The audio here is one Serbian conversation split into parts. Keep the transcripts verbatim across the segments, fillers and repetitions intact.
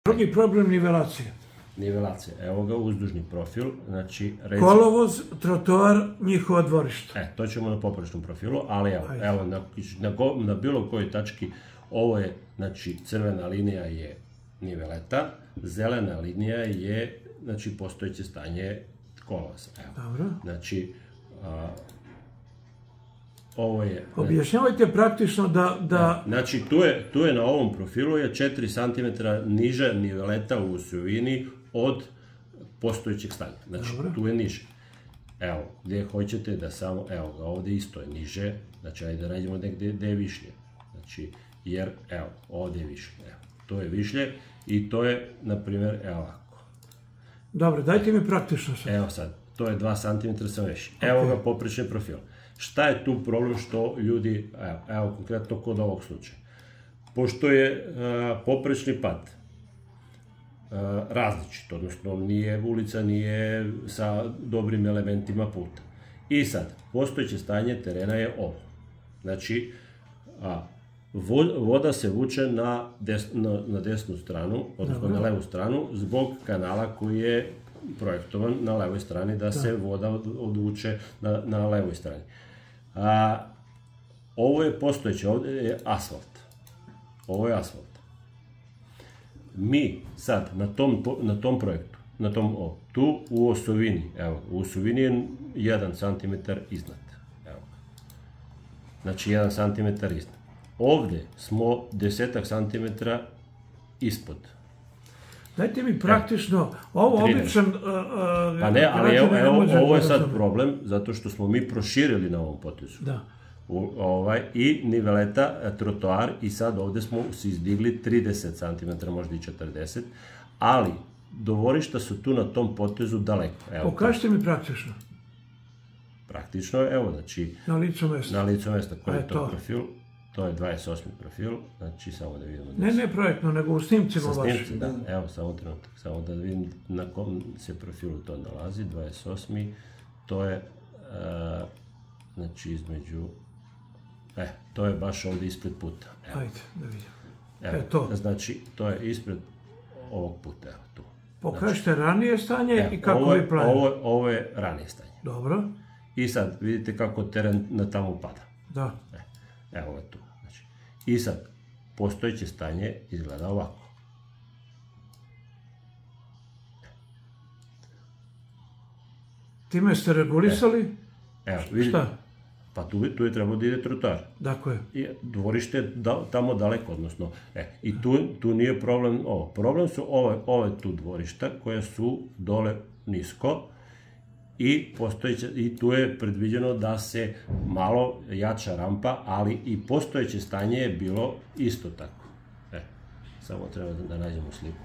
Drugi problem nivelacije. Nivelacija, evo ga uzdužni profil, znači... Kolovoz, trotoar, njihova dvorišta. E, to ćemo na poprečnom profilu, ali evo, evo na, na, na bilo kojoj tački, ovo je, znači, crvena linija je niveleta, zelena linija je, znači, postojeće stanje kolovoza. Evo. Dobro. Znači, a, ovo je... Objašnjavajte praktično da... da... Znači, tu je, tu je na ovom profilu je četiri centimetra niža niveleta u osovini od postojećeg stanja. Znači, Dobro. Tu je niže. Evo, gdje hoćete da samo, evo ga, ovdje isto je niže, znači, ajde da nađemo negdje gdje je višlje. Znači, jer, evo, ovdje je višlje, evo, to je višlje i to je, na primjer, evo ovako. Dobro, dajte mi praktično sad. Evo sad, to je dva centimetra sam veći. Evo ga poprečni profil. Šta je tu problem što ljudi, evo, evo konkretno kod ovog slučaja, pošto je a, poprečni pad a, različit, odnosno nije, ulica nije sa dobrim elementima puta. I sad, postojeće stanje terena je ovo. Znači, a, voda se vuče na, des, na, na desnu stranu, odnosno Dobre. na levu stranu, zbog kanala koji je projektovan na levoj strani, da, da. se voda odvuče na, na levoj strani. A, ovo je postojeće, ovdje je asfalt. Ovo je asfalt. Mi sad na tom, na tom projektu, na tom, o, tu u osovini, evo, u osovini je jedan centimetar iznad. Evo. Znači jedan centimetar iznad. Ovdje smo desetak centimetra ispod. Dajte mi praktično, ovo običan... Pa ne, ali evo, evo, ovo je sad problem, zato što smo mi proširili na ovom potezu. Da. U, ovaj, i niveleta, trotoar, i sad ovdje smo se izdigli trideset centimetara, možda i četrdeset, ali dvorišta su tu na tom potezu daleko. Evo, pokažite mi praktično. Praktično, evo, znači... Na licu mesta. Na licu mesta, koji je to profil? To je dvadeset osmi profil, znači samo da vidimo... Ne, ne projektno, nego u snimcima vašim. Sa snimci, da, evo, samo trenutak, samo da vidim na kom se profilu to nalazi, dvadeset osmi, to je, uh, znači, između, e, to je baš ovdje ispred puta. Evo. Ajde, da vidimo. Evo, e, to. Znači, to je ispred ovog puta, evo, tu. Pokažite znači, ranije stanje evo, i kako ovo, vi planite. Ovo, ovo je ranije stanje. Dobro. I sad, vidite kako teren na tamo pada. Da. E. Evo je tu. Znači, i sad, postojeće stanje izgleda ovako. Time ste regulisali? E, evo, vidite. Šta? Pa tu, tu je trebao da ide trotoar. Dakle. I dvorište je da, tamo daleko, odnosno. E, I tu, tu nije problem ovo. Problem su ove, ove tu dvorišta koje su dole nisko. I, I tu je predviđeno da se malo jača rampa, ali i postojeće stanje je bilo isto tako. E, samo treba da nađemo sliku.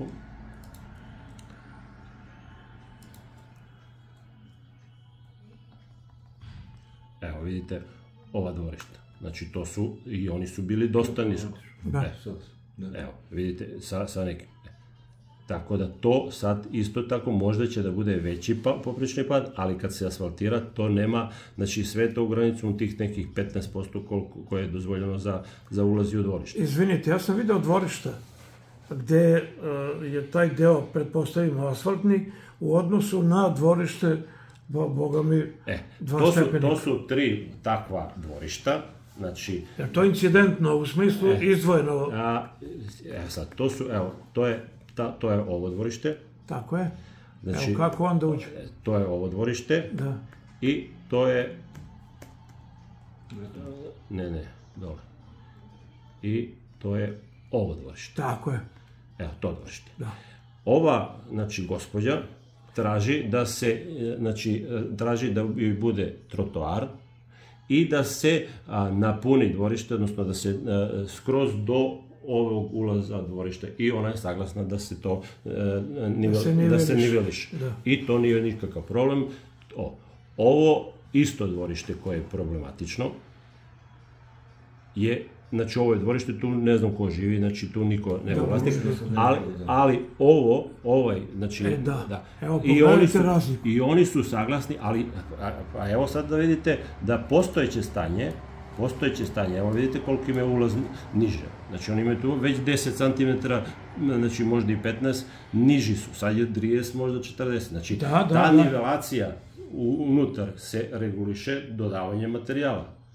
Evo vidite ova dvorišta. Znači to su, i oni su bili dosta nisko. Da. E, evo, vidite, sa, sa nekim. Tako da to sad isto tako možda će da bude veći pa, poprečni pad, ali kad se asfaltira to nema, znači sve to u granicu u tih nekih petnaest posto koliko, koje je dozvoljeno za, za ulazi u dvorište. Izvinite, ja sam video dvorišta gde uh, je taj deo, pretpostavimo, asfaltni u odnosu na dvorište, bo, boga mi, e, dva to su, stepenika. To su tri takva dvorišta. Znači, je to incidentno u smislu e, izdvojeno? A, evo sad, to su, evo, to je Ta, to je ovo dvorište. Tako je. Znači, evo kako onda uđe? To je ovo dvorište. Da. I to je... Ne, ne, dole. I to je ovo dvorište. Tako je. Evo, to dvorište. Da. Ova, znači, gospođa traži da se, znači, traži da bude trotoar i da se a, napuni dvorište, odnosno da se a, skroz do ovog ulaza dvorište i ona je saglasna da se to e, nivel, da se niveliš. Da se niveliš. Da. I to nije nikakav problem. O, ovo isto dvorište koje je problematično je, znači ovo je dvorište, tu ne znam ko živi, znači tu niko nema vlasnik, ali, ali ovo, ovaj, znači, e, da. Da. Evo, I, oni su, razliku. i oni su saglasni, ali, a, a evo sad da vidite da postojeće stanje, postojeće stanje, evo vidite koliko im je ulaz niže. Znači oni imaju tu već deset centimetara znači možda i petnaest, niži su, sad je trideset, možda četrdeset, znači Da, da, ta da. nivelacija unutar se reguliše dodavanjem materijala.